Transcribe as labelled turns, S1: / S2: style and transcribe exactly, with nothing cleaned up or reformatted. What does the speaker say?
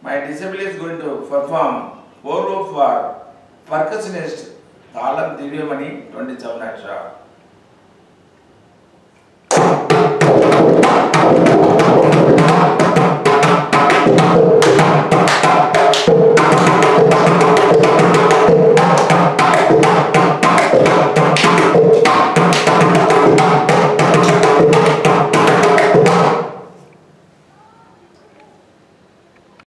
S1: my disciple is going to perform four for percussionist Thalams Divyamani twenty-seven at sharp.